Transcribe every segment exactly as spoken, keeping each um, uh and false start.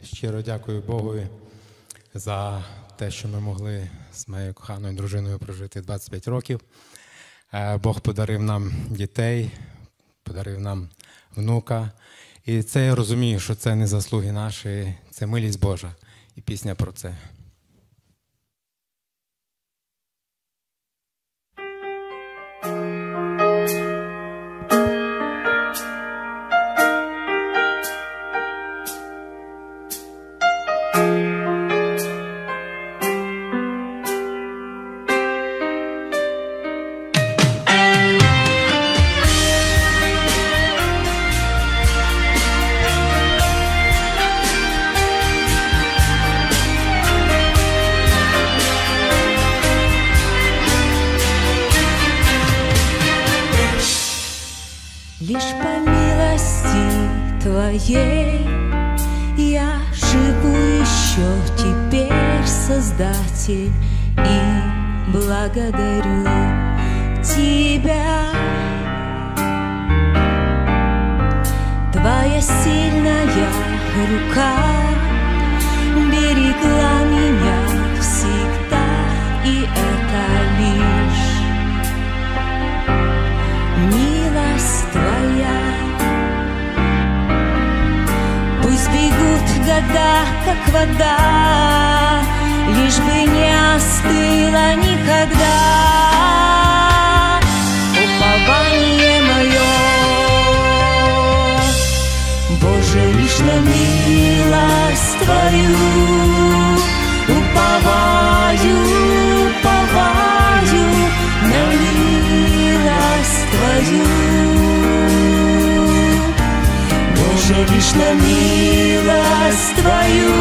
Щиро дякую Богу за те, що ми могли з моєю коханою дружиною прожити двадцять п'ять років. Бог подарив нам дітей, подарив нам внука. І це я розумію, що це не заслуги наші, це милість Божа. І пісня про це. Лишь по милости Твоей я живу еще теперь, Создатель, и благодарю Тебя. Твоя сильная рука берегла меня всегда, и это лишь милость Твоя. Пусть бегут года, как вода, лишь бы не остыла никогда упование мое. Боже, лишь на милость Твою уповаю, уповаю на милость Твою. Боже, лишь на милость Твою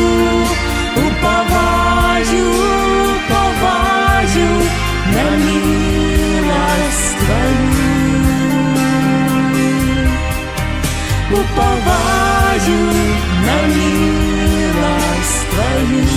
уповаю, уповаю на милость Твою. Уповаю на милость Твою.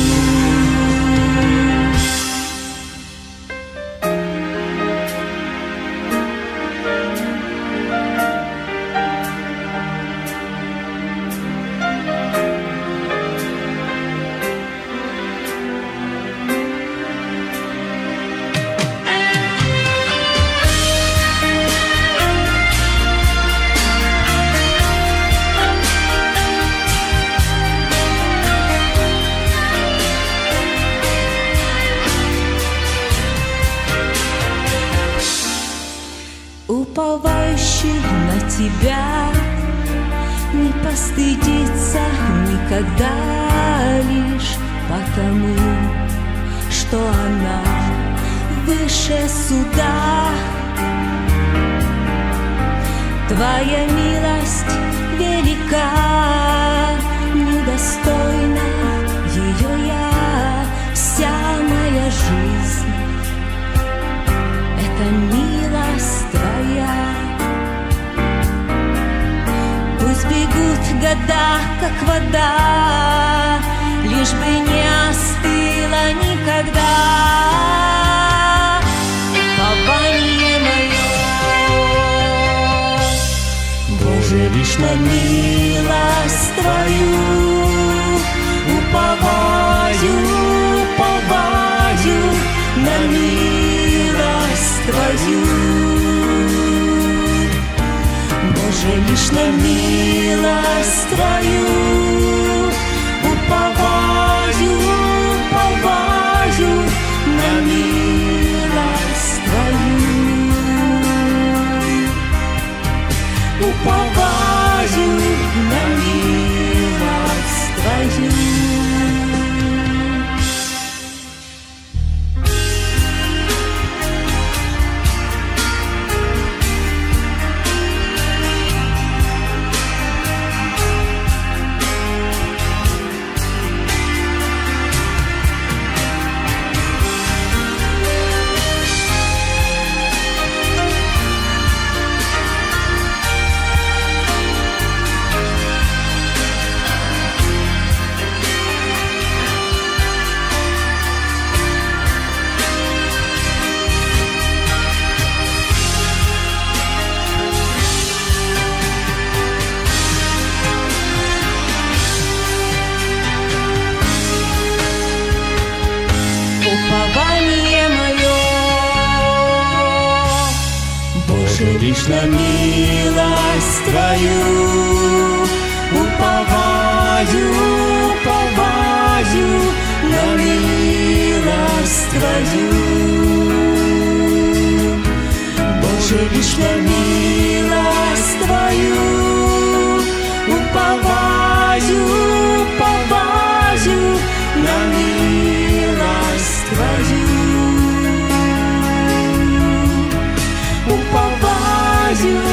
Уповающий на Тебя не постыдится никогда, лишь потому, что она выше суда. Твоя милость велика, недостойна ее я, вся моя жизнь — это милость Твоя. Пусть бегут года, как вода, лишь бы не остыла никогда упование мое. Боже, лишь на милость Твою уповаю, уповаю на милость Твою. Боже, лишь на милость Твою уповаю, уповаю на милость Твою. Уповаю на милость Твою. лишь на милость Твою. Уповаю, уповаю на милость Твою. Боже, лишь на милость Твою. Уповаю, уповаю на милость Твою. Уповаю,